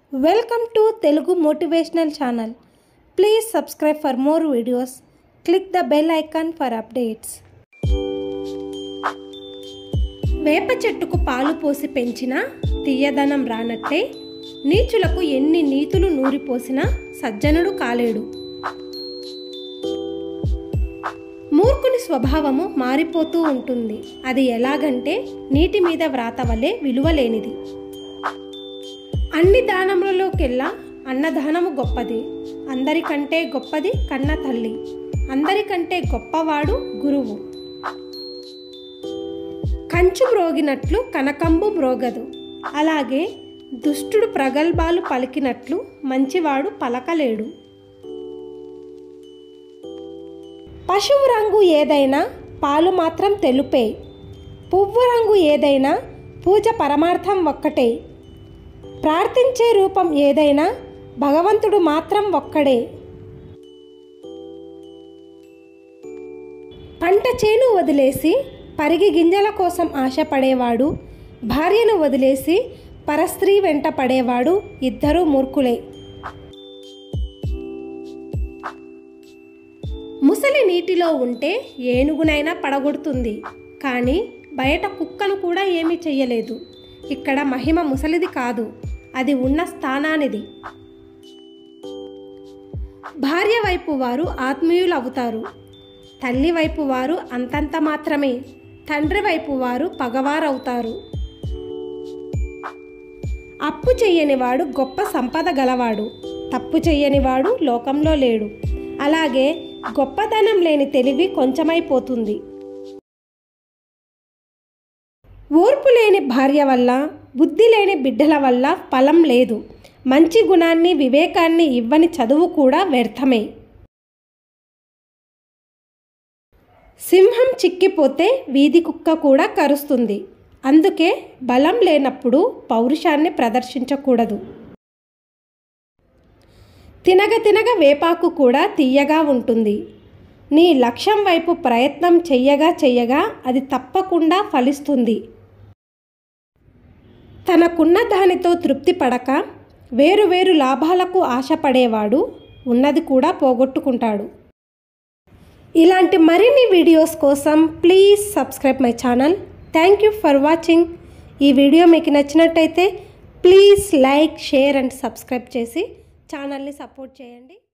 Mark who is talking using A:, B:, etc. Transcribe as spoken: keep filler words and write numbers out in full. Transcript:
A: Welcome to Telugu motivational channel. Please subscribe for more videos. Click the bell icon for updates. వేప చెట్టుకు పాలు పోసి పెంచినా తీయదనం రానట్టే నీచులకు ఎన్ని నీతులు నూరిపోసినా సజ్జనుడు కాలేడు. మూర్ఖుని స్వభావము మారిపోతూ ఉంటుంది. అది ఎలాగంటే నీటి మీద వ్రాత వలె విలువలేనిది. అన్ని దానములలోకెల్లా అన్నదానము గొప్పది. అందరికంటే గొప్పది కన్న తల్లి. అందరికంటే గొప్పవాడు గురువు. కంచు మ్రోగినట్లు కనకంబు మ్రోగదు. అలాగే దుష్టుడు ప్రగల్భాలు పలికినట్లు మంచివాడు పలకలేడు. పశువు రంగు ఏదైనా పాలు మాత్రం తెలుపే. పువ్వు రంగు ఏదైనా పూజ పరమార్థం ఒక్కటే. ప్రార్థించే రూపం ఏదైనా భగవంతుడు మాత్రం ఒక్కడే. పంట చేను వదిలేసి పరిగి గింజల కోసం ఆశపడేవాడు, భార్యను వదిలేసి పరస్త్రీ వెంట పడేవాడు ఇద్దరూ మూర్ఖులే. ముసలి నీటిలో ఉంటే ఏనుగునైనా పడగొడుతుంది, కానీ బయట కుక్కను కూడా ఏమీ చెయ్యలేదు. ఇక్కడ మహిమ ముసలిది కాదు, అది ఉన్న స్థానానిది. భార్య వైపు వారు ఆత్మీయులు అవుతారు. తల్లి వైపు వారు అంతంత మాత్రమే. తండ్రి వైపు వారు పగవారవుతారు. అప్పు చెయ్యనివాడు గొప్ప సంపద గలవాడు. తప్పు చెయ్యనివాడు లోకంలో లేడు. అలాగే గొప్పదనం లేని తెలివి కొంచెమైపోతుంది. ఓర్పు లేని భార్య వల్ల, బుద్ధి లేని బిడ్డల వల్ల ఫలం లేదు. మంచి గుణాన్ని వివేకాన్ని ఇవ్వని చదువు కూడా వ్యర్థమే. సింహం చిక్కిపోతే వీధి కుక్క కూడా కరుస్తుంది. అందుకే బలం లేనప్పుడు పౌరుషాన్ని ప్రదర్శించకూడదు. తినగ తినగ వేపాకు కూడా తీయగా ఉంటుంది. నీ లక్ష్యం వైపు ప్రయత్నం చెయ్యగా చెయ్యగా అది తప్పకుండా ఫలిస్తుంది. తనకున్న దానితో తృప్తి పడక వేరు వేరు లాభాలకు ఆశపడేవాడు ఉన్నది కూడా పోగొట్టుకుంటాడు. ఇలాంటి మరిన్ని వీడియోస్ కోసం please subscribe my channel. Thank you for watching. ఈ వీడియో మీకు నచ్చినట్టయితే please like, share and subscribe చేసి ఛానల్ని సపోర్ట్ చేయండి.